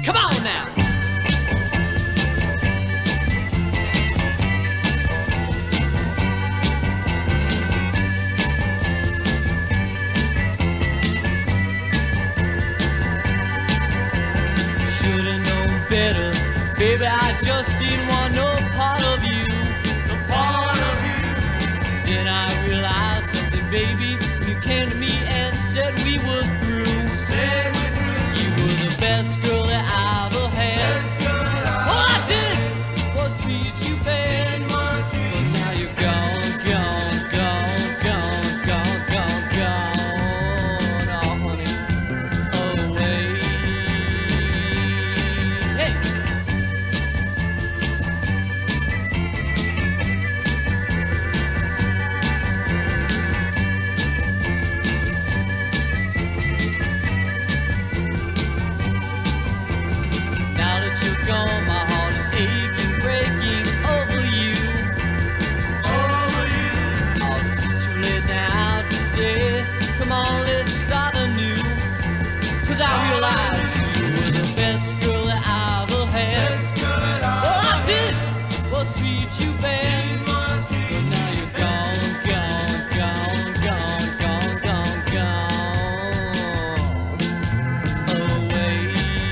Come on now. Should've known better, baby, I just didn't want no part of you. No part of you. Then I realized something, baby, you came to me and said we were through. Said we're through. You were the best girl that I ever had. All I did was treat you bad. But now you're gone, gone, gone, gone, gone, gone, gone. Oh, honey, away. Hey. Now that you're gone, my heart is aching, breaking over you. Over you. Oh, it's too late now to say, come on, let's start anew. 'Cause I realize you were the best girl that I ever had. All I did was treat you bad. But now you're gone, gone, gone, gone, gone, gone, gone. Away.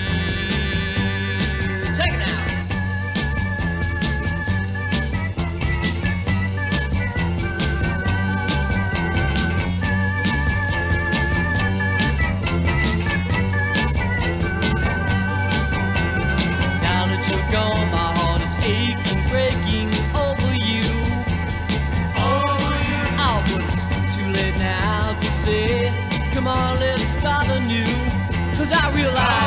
Take it now. Now that you're gone, my heart is aching, breaking over you. Over you. Oh, but it's too late now to say, come on, let's start anew. 'Cause I realize